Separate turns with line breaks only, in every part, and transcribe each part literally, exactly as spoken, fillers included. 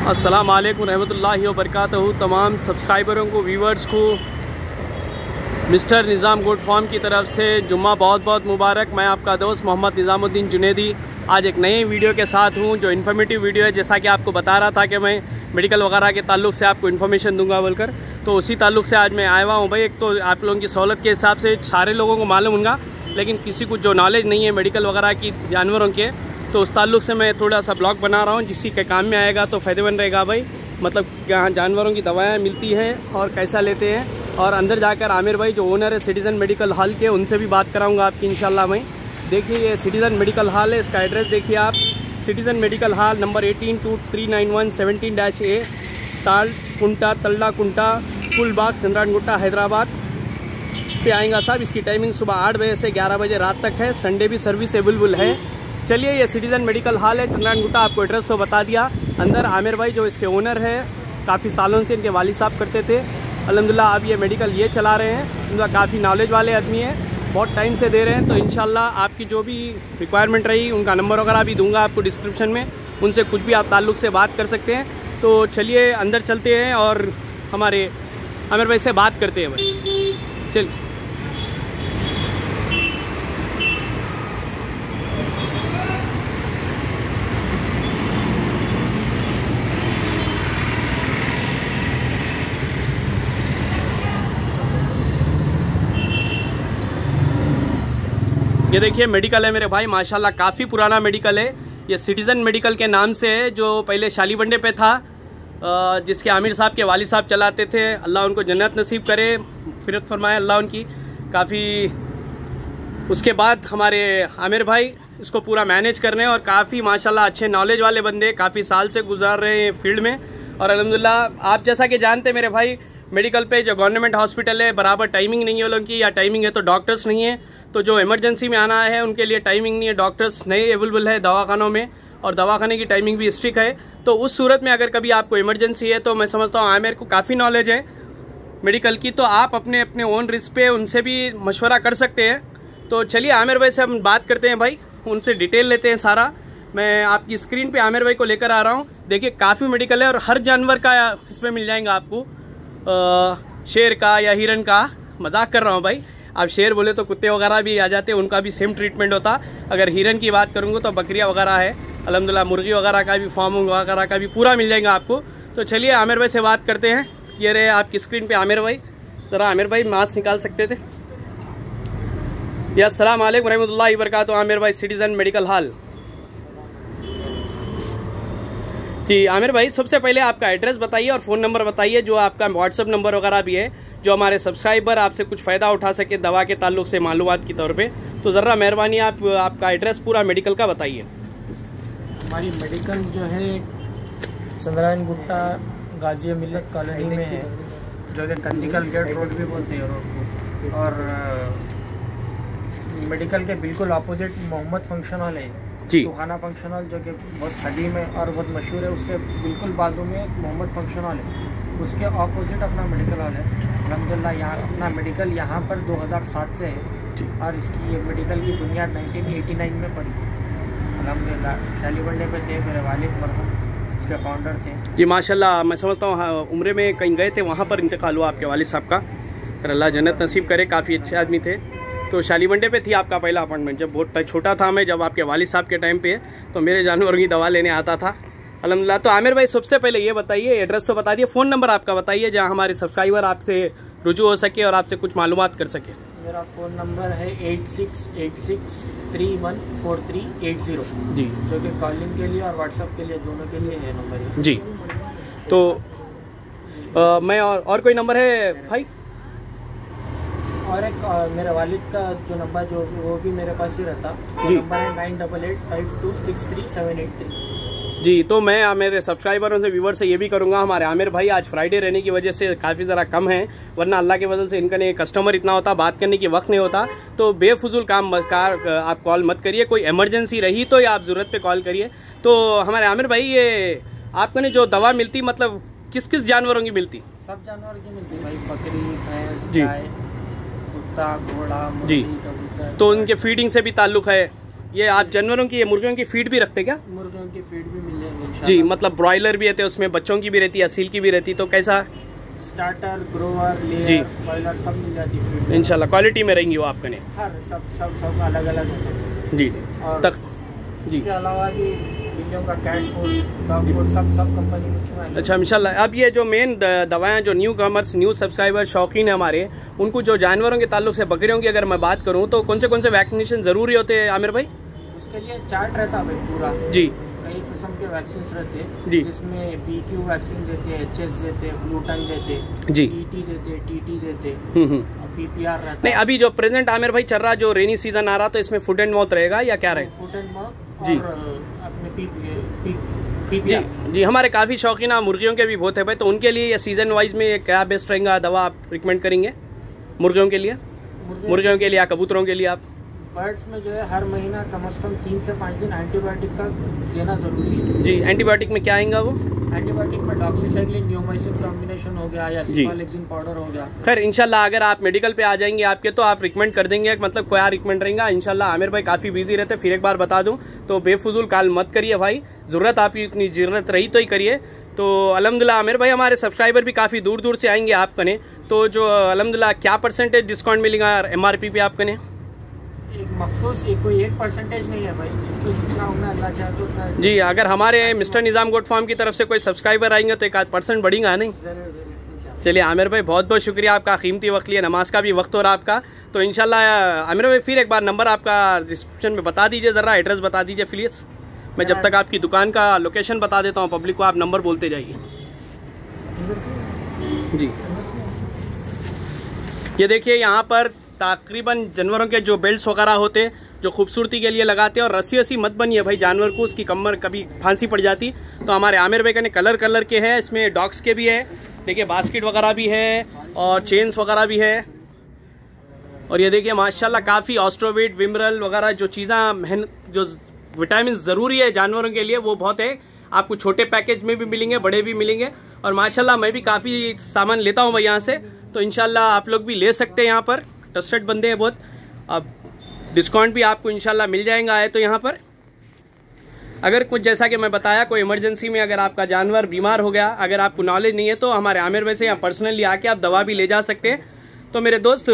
अस्सलाम वालेकुम रहमतुल्लाहि व बरकातहू। तमाम सब्सक्राइबरों को, व्यूवर्स को मिस्टर निज़ाम गोट फार्म की तरफ से जुम्मा बहुत बहुत मुबारक। मैं आपका दोस्त मोहम्मद निज़ामुद्दीन जुनेदी आज एक नए वीडियो के साथ हूं जो इन्फॉर्मेटिव वीडियो है। जैसा कि आपको बता रहा था कि मैं मेडिकल वगैरह के ताल्लुक से आपको इन्फॉर्मेशन दूंगा बोलकर, तो उसी ताल्लुक से आज मैं आया हुआ हूँ भाई। एक तो आप लोगों की सहूलत के हिसाब से सारे लोगों को मालूम होगा, लेकिन किसी को जो नॉलेज नहीं है मेडिकल वगैरह की जानवरों के, तो उस ताल्लुक से मैं थोड़ा सा ब्लॉग बना रहा हूँ जिसकी के काम में आएगा तो फ़ायदेमंद रहेगा भाई। मतलब यहाँ जानवरों की दवाएँ मिलती हैं और कैसा लेते हैं, और अंदर जाकर आमिर भाई जो ओनर है सिटीज़न मेडिकल हॉल के, उनसे भी बात कराऊंगा आपकी इंशाल्लाह भाई। देखिए ये सिटीज़न मेडिकल हॉल है, इसका एड्रेस देखिए आप, citizen medical hall number eighteen two three nine one seventeen dash A ताल कुंटा तल्ला कुंटा फुलबाग चंद्रानगुट्टा हैदराबाद पे आएगा साहब। इसकी टाइमिंग सुबह आठ बजे से ग्यारह बजे रात तक है, संडे भी सर्विस अवेलेबल है। चलिए ये सिटीज़न मेडिकल हॉल है चंद्रानगुट्टा, आपको एड्रेस तो बता दिया। अंदर आमिर भाई जो इसके ओनर है, काफ़ी सालों से इनके वालिद साहब करते थे, अल्हम्दुलिल्लाह अब ये मेडिकल ये चला रहे हैं। इनका काफ़ी नॉलेज वाले आदमी हैं, बहुत टाइम से दे रहे हैं। तो इंशाल्लाह आपकी जो भी रिक्वायरमेंट रही, उनका नंबर वगैरह भी दूंगा आपको डिस्क्रिप्शन में, उनसे कुछ भी आप ताल्लुक़ से बात कर सकते हैं। तो चलिए अंदर चलते हैं और हमारे आमिर भाई से बात करते हैं भाई। चल ये देखिए मेडिकल है मेरे भाई, माशाल्लाह काफ़ी पुराना मेडिकल है। ये सिटीज़न मेडिकल के नाम से है, जो पहले शालीबंडे पे था, जिसके आमिर साहब के वालिद साहब चलाते थे। अल्लाह उनको जन्नत नसीब करे, फिरत फरमाए अल्लाह उनकी। काफ़ी उसके बाद हमारे आमिर भाई इसको पूरा मैनेज कर रहे हैं और काफ़ी माशाल्लाह अच्छे नॉलेज वाले बंदे, काफ़ी साल से गुजार रहे हैं फील्ड में। और अल्हम्दुलिल्लाह आप जैसा कि जानते हैं मेरे भाई, मेडिकल पे जो गवर्नमेंट हॉस्पिटल है बराबर टाइमिंग नहीं है उन लोगों की, या टाइमिंग है तो डॉक्टर्स नहीं है। तो जो इमरजेंसी में आना है उनके लिए टाइमिंग नहीं है, डॉक्टर्स नहीं अवेलेबल है दवाखानों में, और दवाखाने की टाइमिंग भी स्ट्रिक्ट है। तो उस सूरत में अगर कभी आपको इमरजेंसी है, तो मैं समझता हूँ आमिर को काफ़ी नॉलेज है मेडिकल की, तो आप अपने अपने ओन रिस्क पे उनसे भी मशवरा कर सकते हैं। तो चलिए आमिर भाई से हम बात करते हैं भाई, उनसे डिटेल लेते हैं सारा। मैं आपकी स्क्रीन पे आमिर भाई को लेकर आ रहा हूँ। देखिए काफ़ी मेडिकल है और हर जानवर का इसमें मिल जाएगा आपको, आ, शेर का या हिरन का, मजाक कर रहा हूँ भाई। आप शेर बोले तो कुत्ते वगैरह भी आ जाते हैं, उनका भी सेम ट्रीटमेंट होता। अगर हिरन की बात करूँगा तो बकरियाँ वगैरह है, अल्हम्दुलिल्लाह मुर्गी वगैरह का भी, फार्म वगैरह का भी पूरा मिल जाएगा आपको। तो चलिए आमिर भाई से बात करते हैं। ये रहे आपकी स्क्रीन पे आमिर भाई, ज़रा आमिर भाई मास्क निकाल सकते थे। या अस्सलाम वालेकुम रहमतुल्लाहि व बरकातहू। आमिर भाई citizen medical hall ji. Aamir भाई सबसे पहले आपका एड्रेस बताइए और फ़ोन नंबर बताइए, जो आपका व्हाट्सअप नंबर वगैरह भी है, जो हमारे सब्सक्राइबर आपसे कुछ फ़ायदा उठा सके दवा के ताल्लुक से मालूमात की तौर पे। तो ज़रा मेहरबानी आप आपका एड्रेस पूरा मेडिकल का बताइए।
हमारी मेडिकल जो है चंद्रानगुट्टा गाजिया मिल्लत कॉलोनी में है, जो कि कंदिकल गेट रोड भी बोलते हैं रोड को। और मेडिकल के बिल्कुल अपोजिट मोहम्मद फंक्शन हॉल है जी, सुहाना फंक्शन हॉल, जो कि बहुत कदीम है और बहुत मशहूर है। उसके बिल्कुल बाजू में मोहम्मद फंक्शन हॉल है, उसके ऑपोजिट अपना मेडिकल हॉल है। अल्हम्दुलिल्लाह यहाँ अपना मेडिकल यहाँ पर दो हज़ार सात से है और इसकी ये मेडिकल की बुनियाद नाइनटीन एटी नाइन में पड़ी। अल्हम्दुलिल्लाह शालीबंडे पे थे मेरे वालिद मरहूम, इसके फाउंडर थे
जी। माशाल्लाह मैं समझता हूँ उम्र में कहीं गए थे, वहाँ पर इंतकाल हुआ आपके वालिद साहब का, फिर अल्लाह जन्नत नसीब करे। काफ़ी अच्छे आदमी थे। तो शालीबंडे पे थी आपका पहला अपॉइंटमेंट, जब बहुत छोटा था मैं, जब आपके वालिद साहब के टाइम पे, तो मेरे जानवरों की दवा लेने आता था अल्हम्दुलिल्लाह। तो आमिर भाई सबसे पहले ये बताइए, एड्रेस तो बता दिए, फ़ोन नंबर आपका बताइए जहाँ हमारे सब्सक्राइबर आपसे रुजू हो सके और आपसे कुछ मालूमात कर सके।
मेरा फ़ोन नंबर है eight six eight six three one four three eight zero जी, जो कि कॉलिंग के लिए और व्हाट्सएप के लिए, दोनों के लिए है नंबर
जी। तो आ, मैं और, और कोई नंबर है भाई?
और एक आ, मेरे वालिद का जो नंबर जो वो भी मेरे पास ही रहता, नंबर है nine double eight five two six three seven eight three
जी। तो मैं मेरे सब्सक्राइबरों से, व्यूवर से ये भी करूंगा, हमारे आमिर भाई आज फ्राइडे रहने की वजह से काफ़ी ज़रा कम है, वरना अल्लाह के वजह से इनका नहीं कस्टमर इतना होता, बात करने की वक्त नहीं होता। तो बेफजूल काम कार आप कॉल मत करिए, कोई इमरजेंसी रही तो या आप ज़रूरत पे कॉल करिए। तो हमारे आमिर भाई ये आपको ने जो दवा मिलती, मतलब किस किस जानवरों की मिलती?
सब जानवर की मिलती भाई, बकरी, भैंस, गाय, कुत्ता, घोड़ा,
जी। तो उनके फीडिंग से भी ताल्लुक़ है? ये आप जानवरों की, ये मुर्गियों की फीड भी रखते क्या?
मुर्गियों की फीड भी मिल जाएगी
जी, मतलब ब्रॉयलर भी रहते हैं उसमें, बच्चों की भी रहती है, असील की भी रहती, तो कैसा?
स्टार्टर, ग्रोवर, लेयर,
जी,
बॉयलर सब मिल जाती है
इंशाल्लाह। क्वालिटी में रहेंगी वो आपके ने?
हर सब सब सब अलग अलग है
जी जी।
और
तक जी,
इसके अलावा भी बिल्लियों का कैट फूड, डॉग फूड सब सब कंपनी में।
अच्छा इंशाल्लाह। अब ये जो मेन दवाएं जो न्यू कमर्स, न्यू सब्सक्राइबर, शौकीन है हमारे, उनको जो जानवरों के ताल्लुक से, बकरियों की अगर मैं बात करूं, तो कौन से कौन से वैक्सीनेशन जरूरी होते हैं आमिर भाई?
उसके लिए चार्ट रहता है भाई पूरा। जी, कई किस्म के वैक्सीन रहते हैं जी, जिसमें बी क्यू वैक्सीन देते हैं, एच एस देते हैं, ग्लूटन देते हैं जी, ईटी देते हैं, टीटी देते हैं, पीपीआर रहता है।
नहीं, अभी जो प्रेजेंट आमिर भाई चल रहा, जो रेनी सीजन आ रहा, तो इसमें फुट एंड माउथ रहेगा या क्या रहेगा?
फुट एंड माउथ
जी,
अपने पी
जी जी। हमारे काफी शौकीन मुर्गियों के भी बहुत है भाई, तो उनके लिए सीजन वाइज में क्या बेस्ट रहेगा दवा आप रिकमेंड करेंगे मुर्गियों के लिए? मुर्गियों के लिए या कबूतरों के लिए? आप
बर्ड्स में जो है हर महीना कम से कम तीन से पाँच दिन एंटीबायोटिक का देना जरूरी है
जी। एंटीबायोटिक में क्या आएगा वो?
एंटीबायोटिक में डॉक्सीसाइक्लिन नियोमाइसिन कॉम्बिनेशन हो गया या सिफालेक्सिन पाउडर हो गया।
खैर इंशाल्लाह अगर आप मेडिकल पे आ जाएंगे आपके, तो आप रिकमेंड कर देंगे, मतलब क्या रिकमेंड रहेगा इंशाल्लाह। आमिर भाई काफी बिजी रहते, फिर एक बार बता दूं तो बेफुजूल कॉल मत करिए भाई, जरूरत आपकी इतनी जरूरत रही तो ही करिए। तो अल्हम्दुलिल्लाह आमिर भाई हमारे सब्सक्राइबर भी काफी दूर दूर से आएंगे आप कने, तो जो अल्हम्दुलिल्लाह क्या परसेंटेज डिस्काउंट मिलेगा एमआरपी पे आप कने?
एक मखसूस एक कोई एक परसेंटेज नहीं है भाई, जिसको जितना होगा अल्लाह चाहे तो उतना। जी,
अगर हमारे मिस्टर निज़ाम गोट फार्म की तरफ से कोई सब्सक्राइबर आएंगे तो एक आध परसेंट बढ़ेगा नहीं? चलिए आमिर भाई बहुत बहुत शुक्रिया, आपका कीमती वक्त लिया, नमाज का भी वक्त हो रहा आपका, तो इंशाल्लाह आमिर भाई फिर एक बार नंबर आपका डिस्क्रिप्शन में बता दीजिए, ज़रा एड्रेस बता दीजिए प्लीज़। मैं जब तक आपकी दुकान का लोकेशन बता देता हूँ पब्लिक को, आप नंबर बोलते जाइए। जी, ये देखिए यहाँ पर तकरीबन जानवरों के जो बेल्ट्स वगैरह होते जो खूबसूरती के लिए लगाते हैं, और रस्सी रस्सी मत बनिए भाई जानवर को, उसकी कमर कभी फांसी पड़ जाती। तो हमारे आमिर भाई का ने कलर कलर के है, इसमें डॉग्स के भी है, देखिए बास्केट वगैरह भी है और चेन्स वगैरह भी है। और ये देखिए माशाल्लाह काफ़ी ऑस्ट्रोविट, विमरल वगैरह जो चीज़ें जो विटामिन ज़रूरी है जानवरों के लिए वो बहुत है। आपको छोटे पैकेज में भी मिलेंगे, बड़े भी मिलेंगे, और माशाल्लाह मैं भी काफ़ी सामान लेता हूँ भाई यहाँ से, तो इंशाल्लाह आप लोग भी ले सकते हैं। यहाँ पर ट्रस्टेड बंदे हैं बहुत, अब डिस्काउंट भी आपको इंशाल्लाह मिल जाएगा आए तो यहाँ पर। अगर कुछ जैसा कि मैं बताया, कोई इमरजेंसी में अगर आपका जानवर बीमार हो गया, अगर आपको नॉलेज नहीं है, तो हमारे आमिर भाई से यहाँ पर्सनली आके आप दवा भी ले जा सकते हैं। तो मेरे दोस्त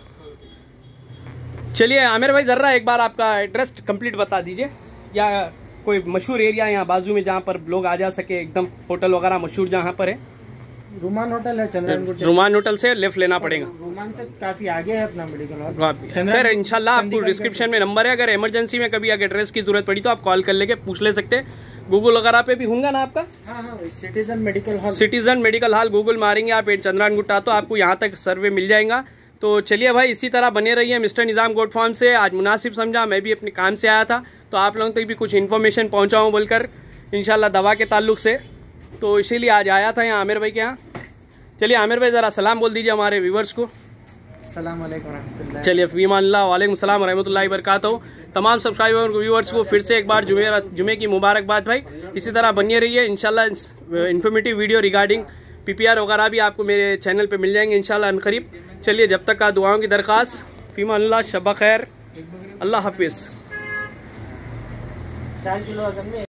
चलिए आमिर भाई ज़रा एक बार आपका एड्रेस कंप्लीट बता दीजिए, या कोई मशहूर एरिया यहाँ बाजू में जहाँ पर लोग आ जा सके, एकदम होटल वगैरह मशहूर जहाँ पर है।
रुमान होटल है चंद्रन गुट्टा,
रुमान होटल से लेफ्ट लेना पड़ेगा,
रुमान से काफी आगे है अपना मेडिकल हॉल।
खैर इंशाल्लाह आपको डिस्क्रिप्शन में नंबर है, अगर इमरजेंसी में कभी अगर एड्रेस की जरूरत पड़ी तो आप कॉल कर लेके पूछ ले सकते हैं। गूगल वगैरह पे भी होगा ना आपका?
हाँ हाँ, citizen medical hall,
citizen medical hall Google मारेंगे आप चंद्रन गुट्टा तो आपको यहाँ तक सर्वे मिल जाएगा। तो चलिए भाई इसी तरह बने रहिए मिस्टर निज़ाम गोट फार्म से। आज मुनासिब समझा, मैं भी अपने काम से आया था तो आप लोगों तक भी कुछ इन्फॉर्मेशन पहुँचाऊँ बोलकर इंशाल्लाह दवा के ताल्लुक से, तो इसीलिए आज आया था यहाँ आमिर भाई के यहाँ। चलिए आमिर भाई ज़रा सलाम बोल दीजिए हमारे व्यूवर्स को।
सलाम अलैकुम रहमतुल्लाह।
चलिए फ़ीमानिल्लाह, वालेकुम सलाम रहमतुल्लाहि वबरकातुहू। तमाम सब्सक्राइबर व्यूवर्स को फिर से एक बार जुमे जुमे की मुबारकबाद भाई। इसी तरह बनिए रहिए, इंशाल्लाह इन्फॉर्मेटिव वीडियो रिगार्डिंग पीपीआर वगैरह भी आपको मेरे चैनल पे मिल जाएंगे इंशाल्लाह अनकरीब। चलिए जब तक का दुआओं की दरख्वास्त, फ़ीमानिल्लाह, शब खैर, अल्लाह हाफिज़।
चार किलो